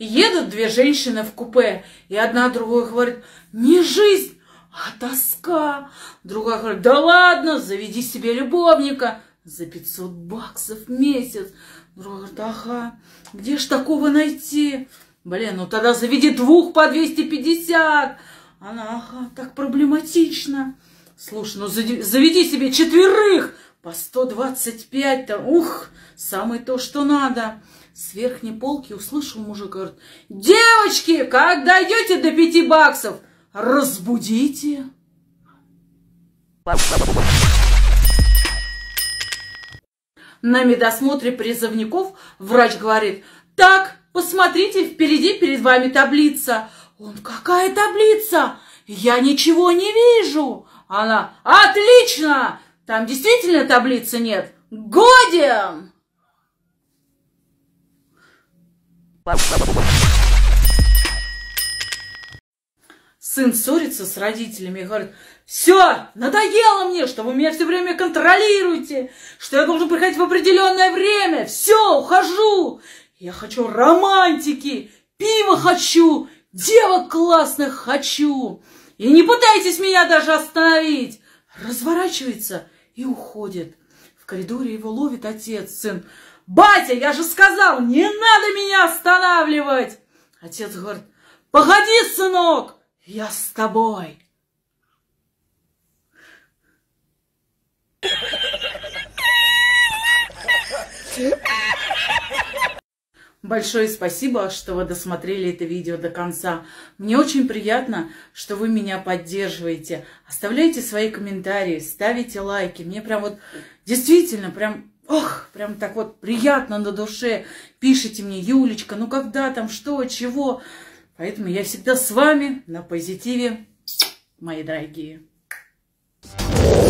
Едут две женщины в купе, и одна другой говорит: не жизнь, а тоска. Другая говорит: да ладно, заведи себе любовника за 500 баксов в месяц. Другая говорит: ага, где ж такого найти? Блин, ну тогда заведи двух по 250. Она: ага, так проблематично. Слушай, ну заведи себе четверых по 125, там, ух, самое то, что надо. С верхней полки услышал мужик, говорит: девочки, как дойдете до 5 баксов, разбудите. На медосмотре призывников врач говорит: так, посмотрите, впереди перед вами таблица. Он: какая таблица? Я ничего не вижу. Она: отлично! Там действительно таблицы нет. Годен! Сын ссорится с родителями и говорит: все, надоело мне, что вы меня все время контролируете, что я должен приходить в определенное время. Все, ухожу. Я хочу романтики, пиво хочу, девок классных хочу. И не пытайтесь меня даже остановить. Разворачивается и уходит. В коридоре его ловит отец. Сын: батя, я же сказал, не надо меня останавливать. Отец говорит: погоди, сынок, я с тобой. Большое спасибо, что вы досмотрели это видео до конца. Мне очень приятно, что вы меня поддерживаете. Оставляйте свои комментарии, ставите лайки. Мне прям вот действительно прям, прям так вот приятно на душе. Пишите мне: Юлечка, ну когда там, что, чего. Поэтому я всегда с вами на позитиве, мои дорогие.